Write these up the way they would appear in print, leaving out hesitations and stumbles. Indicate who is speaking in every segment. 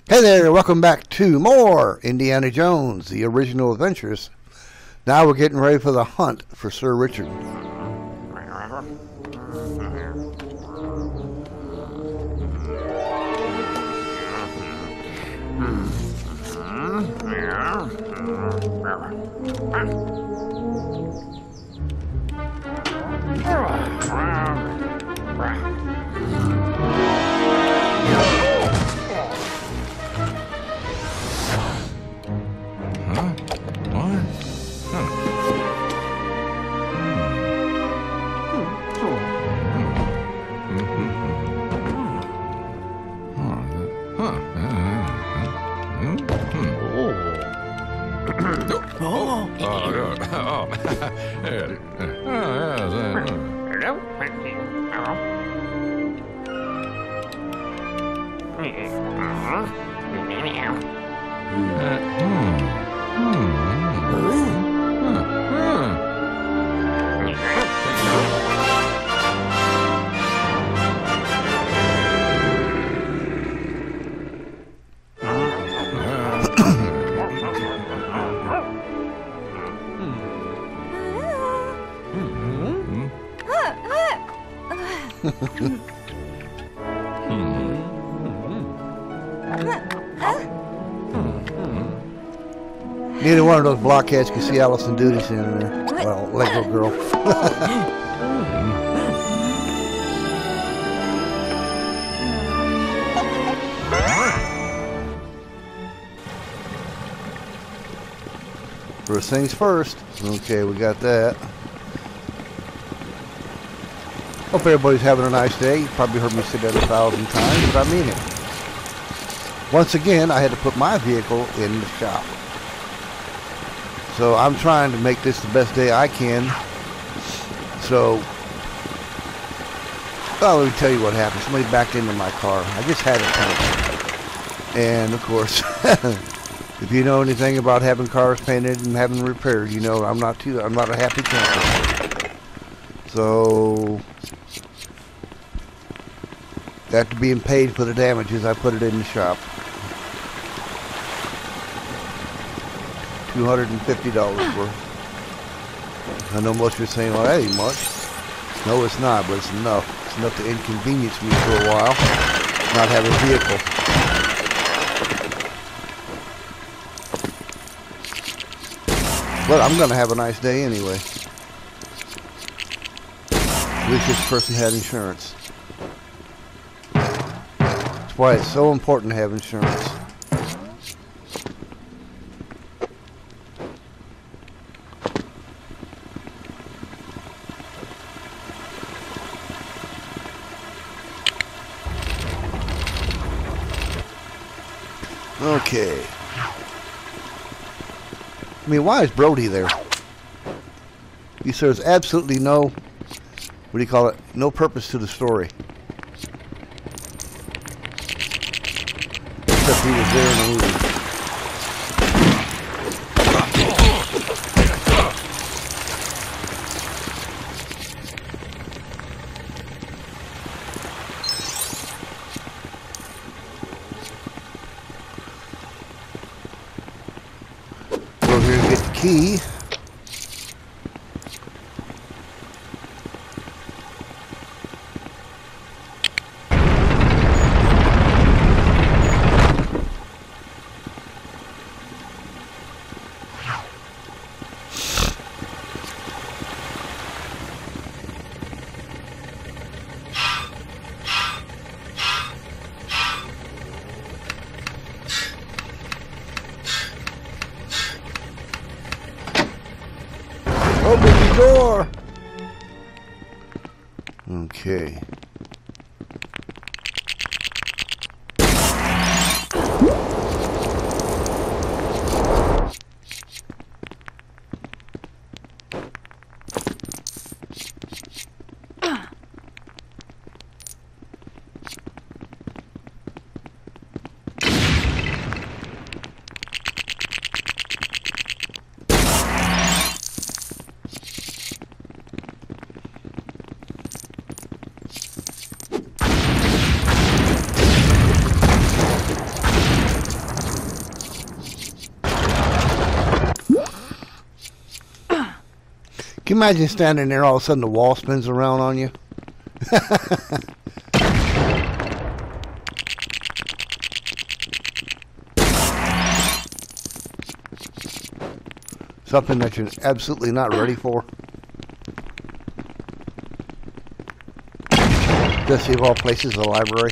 Speaker 1: Hey there, welcome back to more Indiana Jones, the original adventures. Now we're getting ready for the hunt for Sir Richard. Neither one of those blockheads can see Allison Duty's in there. Well, Lego girl. First things first. Okay, we got that. Hope everybody's having a nice day. You probably heard me say that 1,000 times, but I mean it. Once again, I had to put my vehicle in the shop. So I'm trying to make this the best day I can. So, well, let me tell you what happened. Somebody backed into my car. I just had it painted. And of course, if you know anything about having cars painted and having them repaired, you know I'm not a happy camper. So, after being paid for the damages, I put it in the shop. $250 worth. I know most of you are saying, well, that ain't much. No, it's not, but it's enough. It's enough to inconvenience me for a while, not have a vehicle. But I'm going to have a nice day anyway. At least this person had insurance. That's why it's so important to have insurance. Okay. I mean, why is Brody there? He serves absolutely no, what do you call it, no purpose to the story. Except he was there in the movie. Go here and get the key. Open the door! Okay. you imagine standing there, all of a sudden the wall spins around on you? Something that you're absolutely not ready for. Just of all places, the library.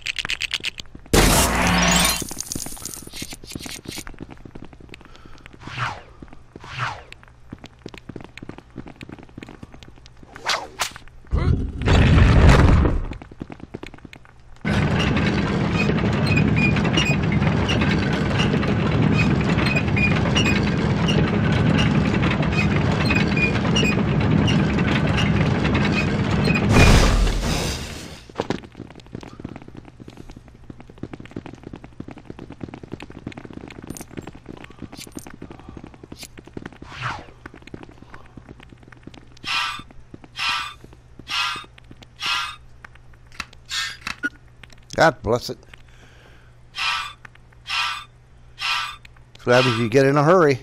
Speaker 1: God bless it. That's what happens if you get in a hurry.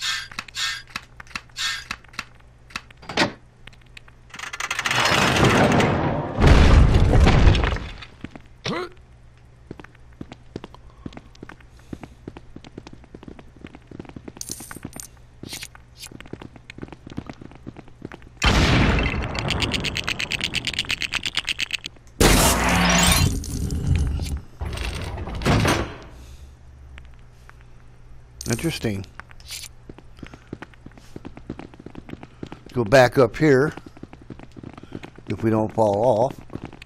Speaker 1: Interesting. Go back up here if we don't fall off.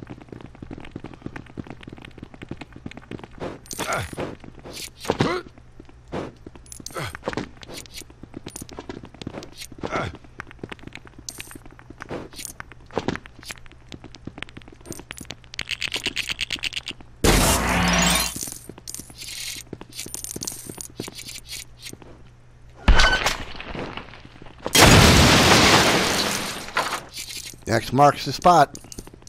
Speaker 1: X marks the spot.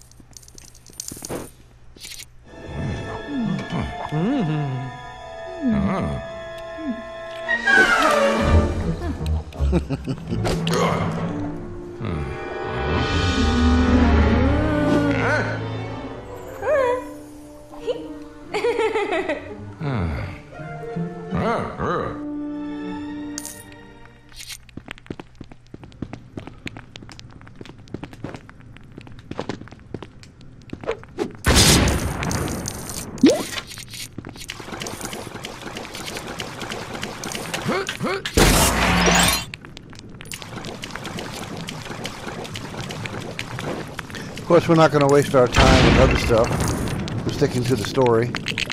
Speaker 1: Of course, we're not going to waste our time with other stuff. We're sticking to the story.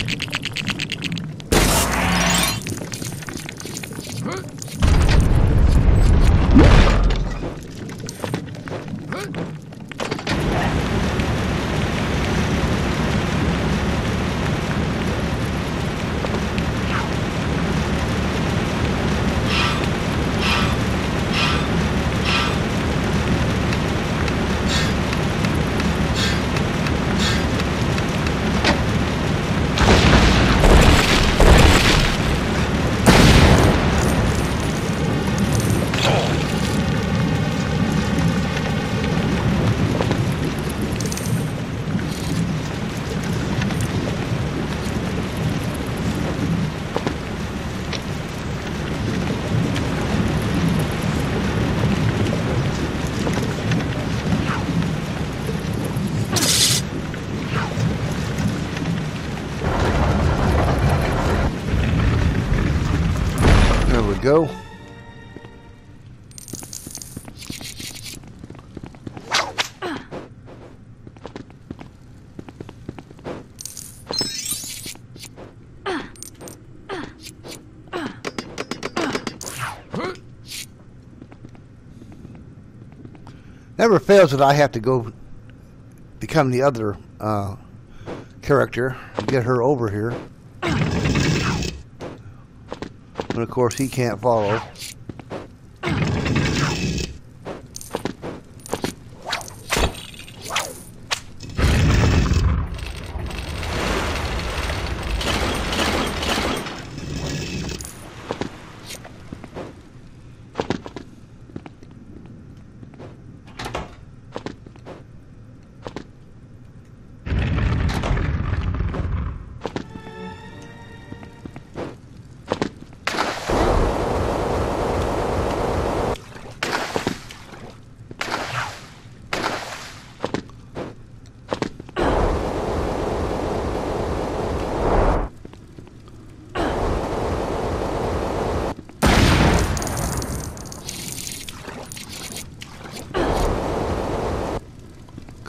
Speaker 1: There we go. Never fails that I have to go become the other character and get her over here. And of course he can't follow.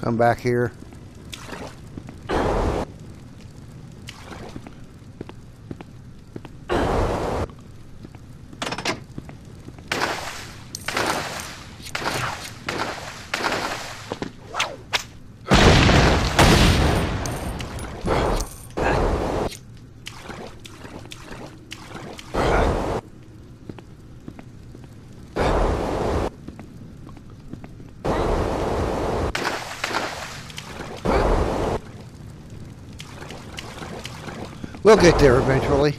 Speaker 1: Come back here. We'll get there eventually.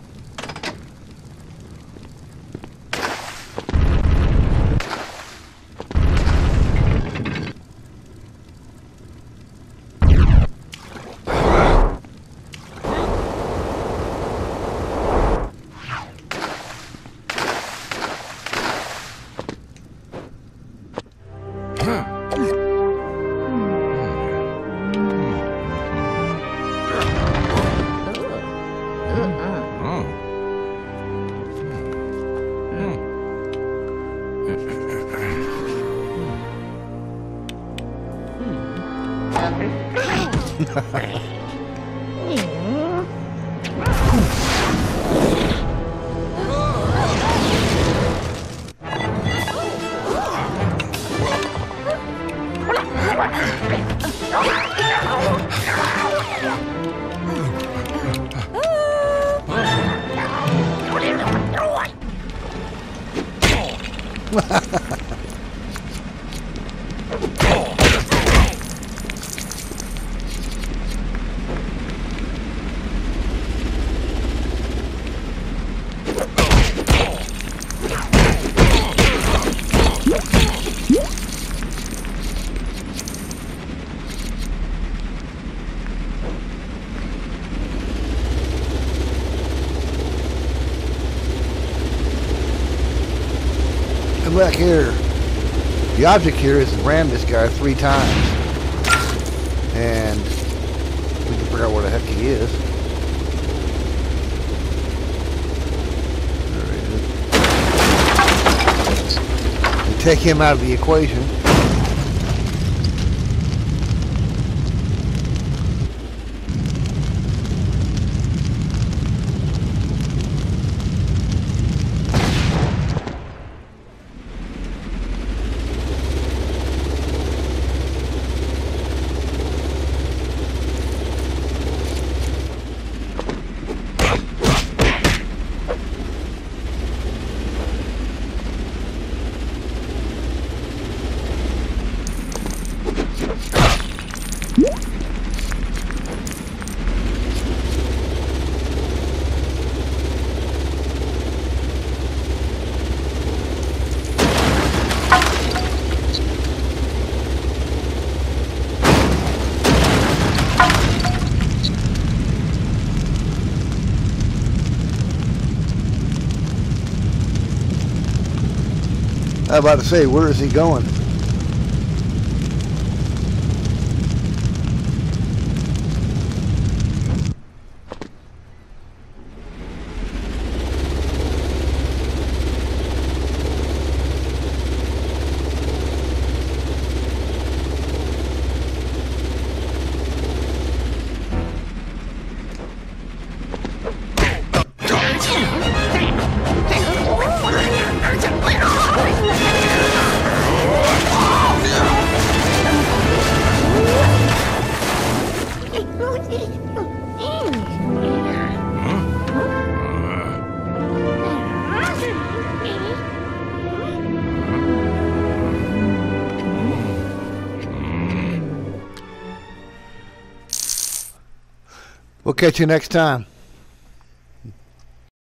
Speaker 1: Come back here. The object here is to ram this guy 3 times. And we can figure out where the heck he is. There he is. And take him out of the equation. I was about to say, where is he going? We'll catch you next time.